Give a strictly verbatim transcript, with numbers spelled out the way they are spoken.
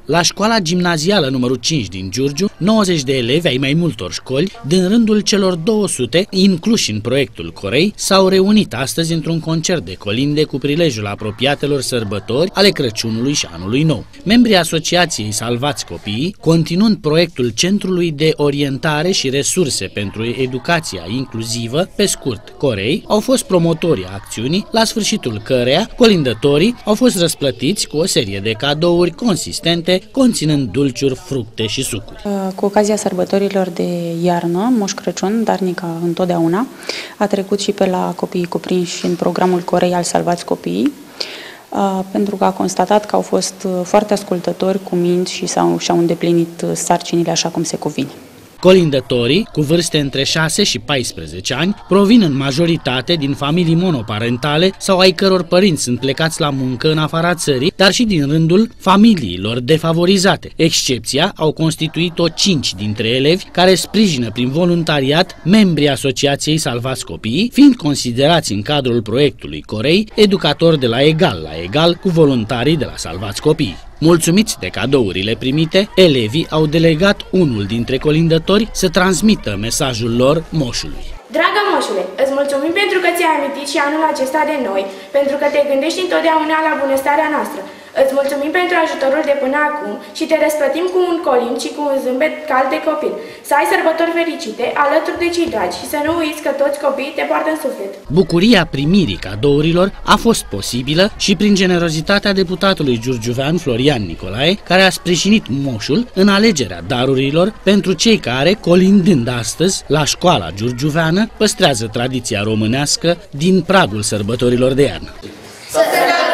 La școala gimnazială numărul cinci din Giurgiu, nouăzeci de elevi ai mai multor școli, din rândul celor două sute incluși în proiectul Corei, s-au reunit astăzi într-un concert de colinde cu prilejul apropiatelor sărbători ale Crăciunului și Anului Nou. Membrii Asociației Salvați Copiii, continuând proiectul Centrului de Orientare și Resurse pentru Educația Inclusivă, pe scurt Corei, au fost promotorii acțiunii, la sfârșitul căreia colindătorii au fost răsplătiți cu o serie de cadouri consistente, conținând dulciuri, fructe și sucuri. Cu ocazia sărbătorilor de iarnă, Moș Crăciun, darnica întotdeauna, a trecut și pe la copiii cuprinși în programul Corei al Salvați Copiii, pentru că a constatat că au fost foarte ascultători, cuminți și și-au îndeplinit sarcinile așa cum se cuvine. Colindătorii, cu vârste între șase și paisprezece ani, provin în majoritate din familii monoparentale sau ai căror părinți sunt plecați la muncă în afara țării, dar și din rândul familiilor defavorizate. Excepția au constituit-o cinci dintre elevi care sprijină prin voluntariat membrii Asociației Salvați Copiii, fiind considerați în cadrul proiectului Corei educatori de la egal la egal cu voluntarii de la Salvați Copiii. Mulțumiți de cadourile primite, elevii au delegat unul dintre colindători să transmită mesajul lor moșului. Dragă moșule, îți mulțumim pentru că ți-ai amintit și anul acesta de noi, pentru că te gândești întotdeauna la bunăstarea noastră. Îți mulțumim pentru ajutorul de până acum și te răsplătim cu un colind și cu un zâmbet cald de copil. Să ai sărbători fericite alături de cei dragi și să nu uiți că toți copiii te poartă în suflet. Bucuria primirii cadourilor a fost posibilă și prin generozitatea deputatului giurgiuvean Florian Nicolae, care a sprijinit moșul în alegerea darurilor pentru cei care, colindând astăzi la școala giurgiuveană, păstrează tradiția românească din pragul sărbătorilor de iarnă.